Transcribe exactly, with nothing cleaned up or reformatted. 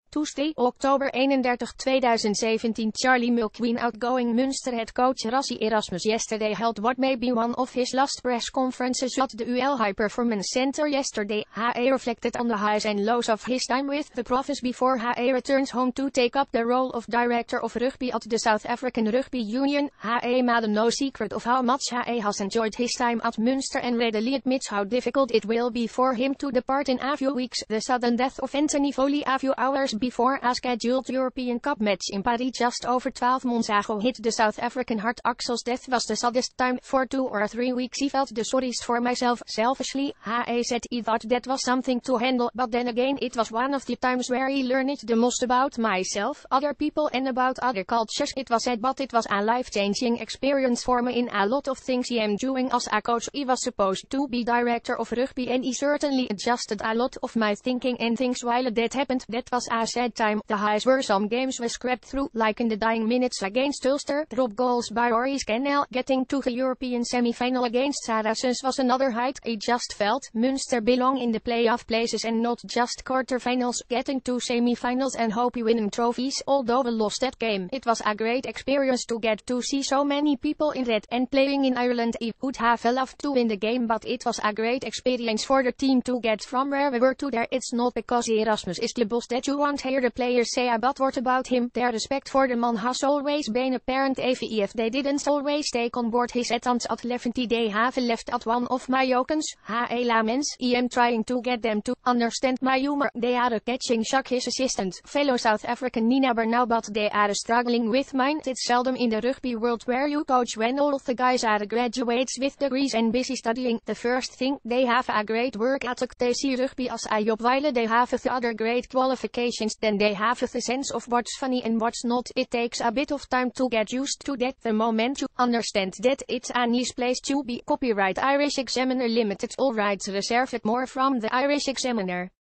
Tuesday, Oktober eenendertig twenty seventeen. Charlie Mulqueen, outgoing Munster head coach Rassie Erasmus, yesterday held what may be one of his last press conferences at the U L High Performance Center yesterday. H A reflected on the highs and lows of his time with the Profs before H A returns home to take up the role of Director of Rugby at the South African Rugby Union. H A made no secret of how much H A has enjoyed his time at Munster and readily admits how difficult it will be for him to depart in a few weeks. The sudden death of Anthony Foley a few hours before a scheduled European Cup match in Paris just over twelve months ago hit the South African heart. Axel's death was the saddest time. For two or three weeks he felt the sorriest for myself. Selfishly, H A said he thought that was something to handle, but then again it was one of the times where he learned the most about myself, other people and about other cultures. It was sad, but it was a life-changing experience for me in a lot of things he am doing as a coach. He was supposed to be director of rugby and he certainly adjusted a lot of my thinking and things while that happened. That was a sad time. The highs were some games we scrapped through, like in the dying minutes against Ulster. Drop goals by Rory Scannell. Getting to the European semi-final against Saracens was another height. I just felt Munster belong in the playoff places and not just quarterfinals. Getting to semi-finals and hope we winning trophies. Although we lost that game, it was a great experience to get to see so many people in red and playing in Ireland. I would have loved to win the game, but it was a great experience for the team to get from where we were to there. It's not because Erasmus is the boss that you won't hear the players say a bad word about him. Their respect for the man has always been apparent, even if they didn't always take on board his attempts at levity. They have left at one of my jokes. H A laments, I am trying to get them to understand my humor. They are catching shock, his assistant, fellow South African Nina Bernau, but they are struggling with mine. It's seldom in the rugby world where you coach when all of the guys are graduates with degrees and busy studying. The first thing, they have a great work ethic. They see rugby as a job while they have the other great qualifications. Then they have the sense of what's funny and what's not. It takes a bit of time to get used to that. The moment you understand that it's a nice place to be. Copyright Irish Examiner Limited. All rights reserved. More from the Irish Examiner.